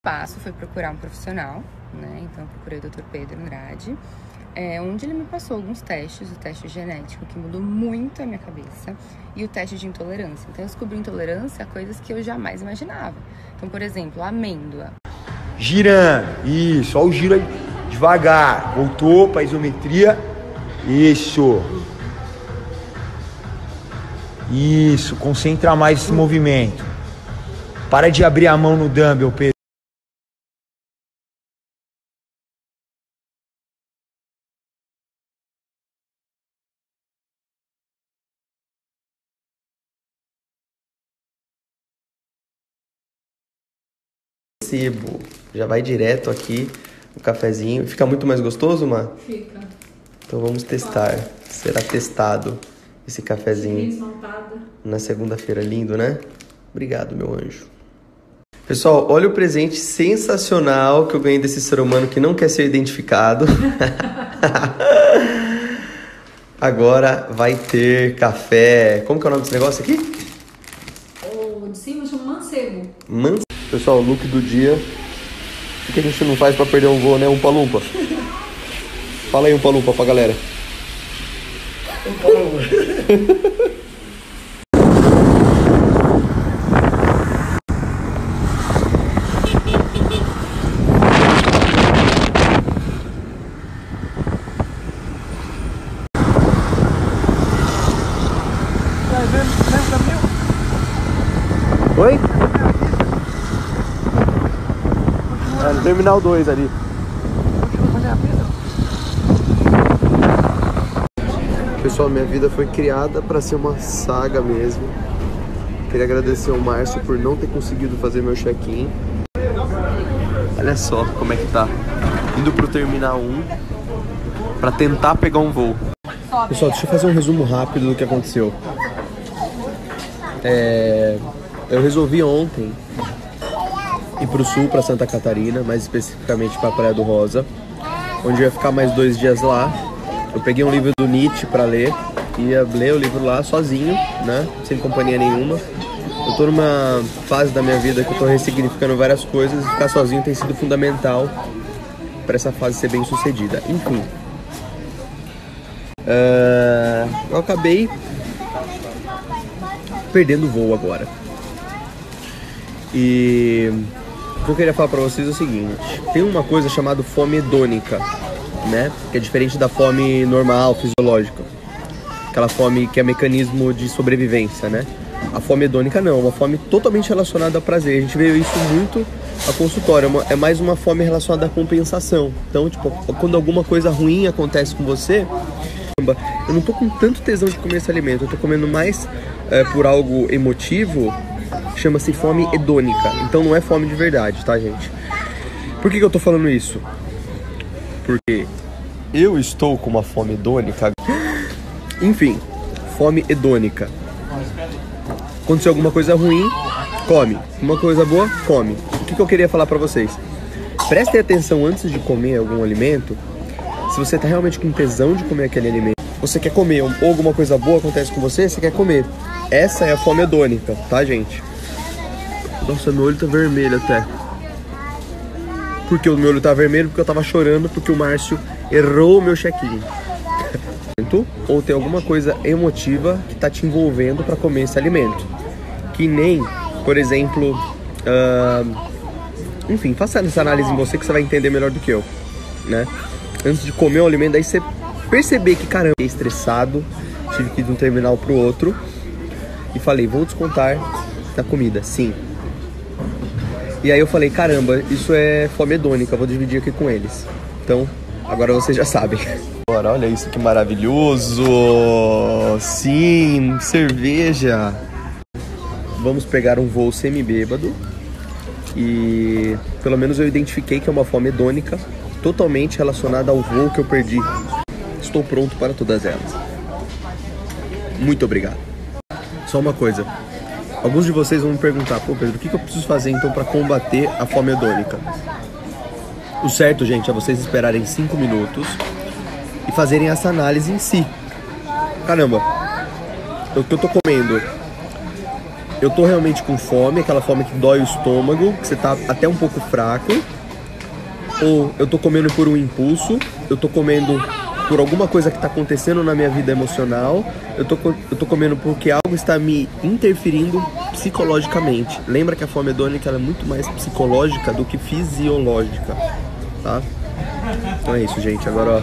passo foi procurar um profissional, né? Então eu procurei o Dr. Pedro Andrade, onde ele me passou alguns testes, o teste genético, que mudou muito a minha cabeça, e o teste de intolerância. Então eu descobri intolerância a coisas que eu jamais imaginava. Então, por exemplo, a amêndoa. Girando, isso, olha o giro aí, devagar, voltou para isometria, isso, concentra mais esse movimento, para de abrir a mão no dumbbell, Pedro. Já vai direto aqui o cafezinho. Fica muito mais gostoso, Má? Fica. Então vamos testar. Será testado esse cafezinho na segunda-feira. Lindo, né? Obrigado, meu anjo. Pessoal, olha o presente sensacional que eu ganhei desse ser humano que não quer ser identificado. Agora vai ter café. Como que é o nome desse negócio aqui? O de cima chama mancebo. Pessoal, o look do dia. O que a gente não faz pra perder um voo, né? Um palumpa. Fala aí um palumpa pra galera. Um palumpa. Oi? No Terminal 2 ali. Pessoal, minha vida foi criada para ser uma saga mesmo. Queria agradecer ao Márcio por não ter conseguido fazer meu check-in. Olha só como é que tá. Indo pro Terminal 1 para tentar pegar um voo. Pessoal, deixa eu fazer um resumo rápido do que aconteceu. Eu resolvi ontem ir pro sul, pra Santa Catarina, mais especificamente pra Praia do Rosa, onde eu ia ficar mais 2 dias lá. Eu peguei um livro do Nietzsche pra ler, ia ler o livro lá sozinho, né, sem companhia nenhuma. Eu tô numa fase da minha vida que eu tô ressignificando várias coisas e ficar sozinho tem sido fundamental pra essa fase ser bem sucedida. Enfim, eu acabei perdendo o voo agora. E o que eu queria falar pra vocês é o seguinte: tem uma coisa chamada fome hedônica, né? Que é diferente da fome normal, fisiológica. Aquela fome que é mecanismo de sobrevivência, né? A fome hedônica não, é uma fome totalmente relacionada a prazer. A gente vê isso muito a consultório, é mais uma fome relacionada à compensação. Então, tipo, quando alguma coisa ruim acontece com você, eu não tô com tanto tesão de comer esse alimento, eu tô comendo mais por algo emotivo. Chama-se fome hedônica, então não é fome de verdade, tá, gente? Por que eu tô falando isso? Porque eu estou com uma fome hedônica. Enfim, fome hedônica. Aconteceu alguma coisa ruim, come. Uma coisa boa, come. O que eu queria falar pra vocês? Prestem atenção antes de comer algum alimento. Se você tá realmente com tesão de comer aquele alimento, você quer comer, ou alguma coisa boa acontece com você, você quer comer. Essa é a fome hedônica, tá, gente? Nossa, meu olho tá vermelho até. Por que o meu olho tá vermelho? Porque eu tava chorando porque o Márcio errou o meu check-in. Ou tem alguma coisa emotiva que tá te envolvendo pra comer esse alimento. Que nem, por exemplo, enfim, faça essa análise em você que você vai entender melhor do que eu, né? Antes de comer o alimento, daí você perceber que, caramba, fiquei estressado, tive que ir de um terminal pro outro e falei, vou descontar na comida, sim. E aí eu falei, caramba, isso é fome hedônica, vou dividir aqui com eles. Então, agora vocês já sabem. Agora, olha isso que maravilhoso! Sim, cerveja! Vamos pegar um voo semi-bêbado. E pelo menos eu identifiquei que é uma fome hedônica totalmente relacionada ao voo que eu perdi. Estou pronto para todas elas. Muito obrigado. Só uma coisa. Alguns de vocês vão me perguntar, pô, Pedro, o que eu preciso fazer então para combater a fome hedônica? O certo, gente, é vocês esperarem 5 minutos e fazerem essa análise em si. Caramba, o que eu tô comendo, eu tô realmente com fome, aquela fome que dói o estômago, que você tá até um pouco fraco, ou eu tô comendo por um impulso, eu tô comendo por alguma coisa que tá acontecendo na minha vida emocional, eu tô comendo porque algo está me interferindo psicologicamente. Lembra que a fome hedônica ela é muito mais psicológica do que fisiológica, tá? Então é isso, gente. Agora, ó,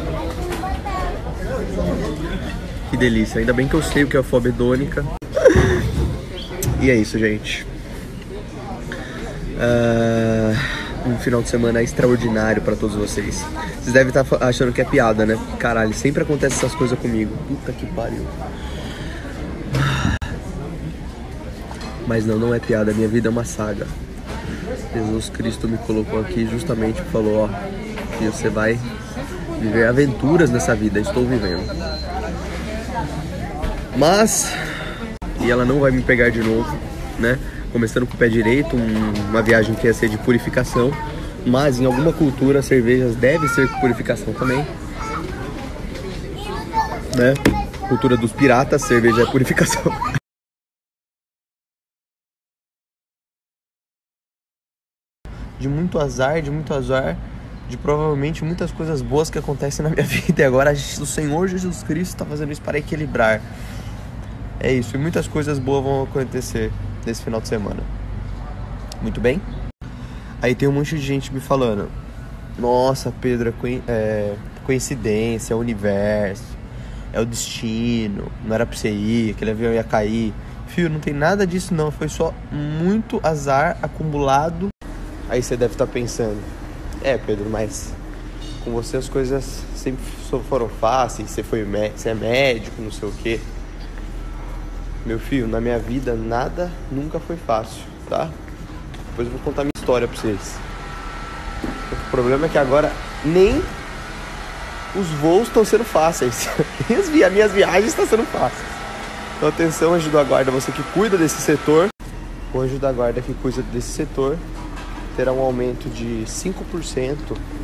que delícia. Ainda bem que eu sei o que é a fome hedônica. E é isso, gente. Um final de semana extraordinário pra todos vocês. Vocês devem estar achando que é piada, né? Caralho, sempre acontece essas coisas comigo. Puta que pariu. Mas não é piada. Minha vida é uma saga. Jesus Cristo me colocou aqui justamente e falou, ó, que você vai viver aventuras nessa vida. Estou vivendo. Mas, e ela não vai me pegar de novo, né? Começando com o pé direito, uma viagem que ia ser de purificação, mas em alguma cultura cervejas devem ser com purificação também, né? Cultura dos piratas, cerveja é purificação. De muito azar, de provavelmente muitas coisas boas que acontecem na minha vida. E agora o Senhor Jesus Cristo está fazendo isso para equilibrar. É isso, e muitas coisas boas vão acontecer nesse final de semana. Muito bem? Aí tem um monte de gente me falando: nossa, Pedro, é coincidência, é o universo, é o destino, não era pra você ir, aquele avião ia cair. Filho, não tem nada disso não, foi só muito azar acumulado. Aí você deve estar pensando: é, Pedro, mas com você as coisas sempre foram fáceis, você é médico, não sei o quê. Meu filho, na minha vida nada nunca foi fácil, tá? Depois eu vou contar minha história pra vocês. O problema é que agora nem os voos estão sendo fáceis. As minhas viagens estão sendo fáceis. Então atenção, anjo da guarda, você que cuida desse setor. O anjo da guarda que cuida desse setor terá um aumento de 5%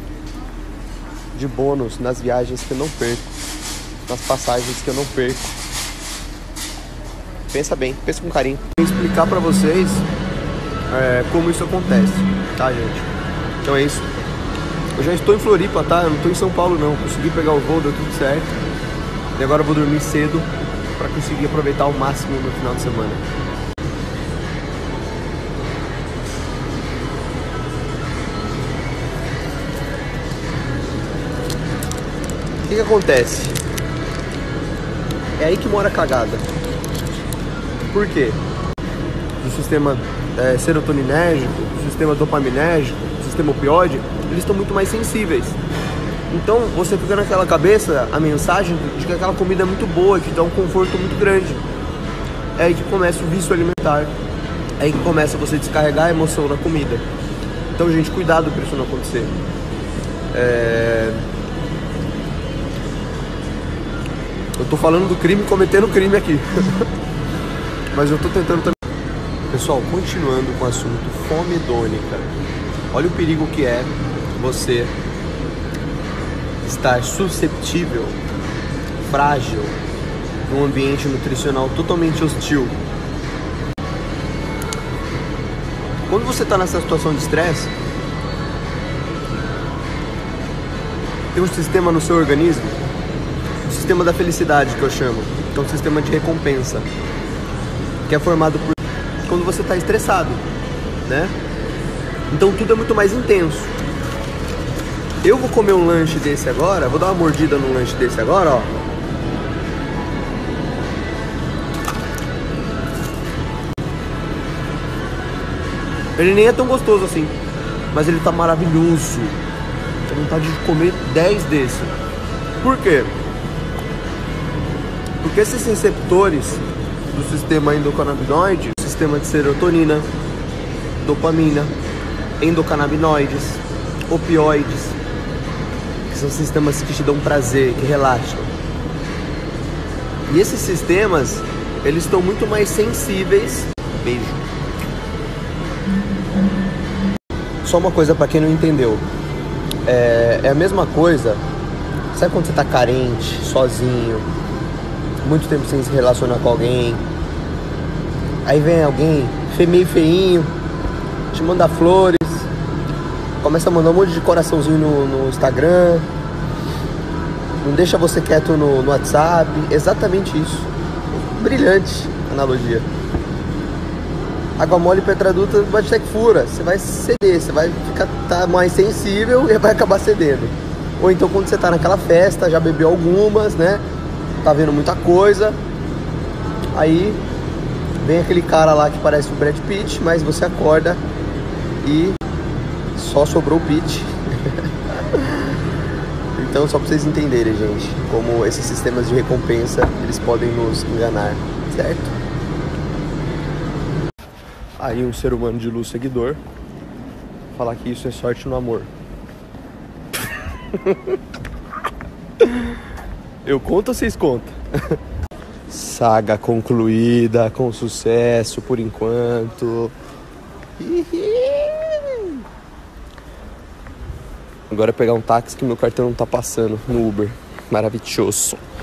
de bônus nas viagens que eu não perco, nas passagens que eu não perco. Pensa bem, pensa com carinho. Vou explicar pra vocês como isso acontece, tá, gente? Então é isso. Eu já estou em Floripa, tá? Eu não estou em São Paulo, não. Consegui pegar o voo, deu tudo certo. E agora eu vou dormir cedo pra conseguir aproveitar ao máximo no final de semana. O que acontece? É aí que mora a cagada. Por quê? O sistema serotoninérgico, o sistema dopaminérgico, o sistema opioide, eles estão muito mais sensíveis. Então você fica naquela cabeça a mensagem de que aquela comida é muito boa, que dá um conforto muito grande. É aí que começa o vício alimentar. É aí que começa você a descarregar a emoção na comida. Então, gente, cuidado para isso não acontecer. Eu tô falando do crime, cometendo crime aqui. Mas eu tô tentando também. Pessoal, continuando com o assunto fome hedônica. Olha o perigo que é você estar susceptível, frágil, num ambiente nutricional totalmente hostil. Quando você está nessa situação de estresse, tem um sistema no seu organismo, o sistema da felicidade que eu chamo, que é um sistema de recompensa, que é formado por quando você está estressado, né? Então tudo é muito mais intenso. Eu vou comer um lanche desse agora, vou dar uma mordida num lanche desse agora, ó. Ele nem é tão gostoso assim, mas ele tá maravilhoso. Tenho vontade de comer 10 desses. Por quê? Porque esses receptores do sistema endocannabinoide, sistema de serotonina, dopamina, endocannabinoides, opioides, que são sistemas que te dão prazer, que relaxam. E esses sistemas, eles estão muito mais sensíveis. Beijo. Só uma coisa pra quem não entendeu. É a mesma coisa. Sabe quando você tá carente, sozinho, muito tempo sem se relacionar com alguém? Aí vem alguém meio feinho, te manda flores, começa a mandar um monte de coraçãozinho no Instagram, não deixa você quieto no WhatsApp. Exatamente isso. Brilhante analogia. Água mole e pedra adulta vai ter que fura. Você vai ceder, você vai tá mais sensível e vai acabar cedendo. Ou então quando você tá naquela festa, já bebeu algumas, né? Tá vendo muita coisa. Aí vem aquele cara lá que parece o Brad Pitt, mas você acorda e só sobrou o Pitt. Então, só pra vocês entenderem, gente, como esses sistemas de recompensa, eles podem nos enganar, certo? Aí um ser humano de luz seguidor falar que isso é sorte no amor. Eu conto ou vocês contam? Saga concluída, com sucesso por enquanto. Agora é pegar um táxi que meu cartão não tá passando no Uber. Maravilhoso.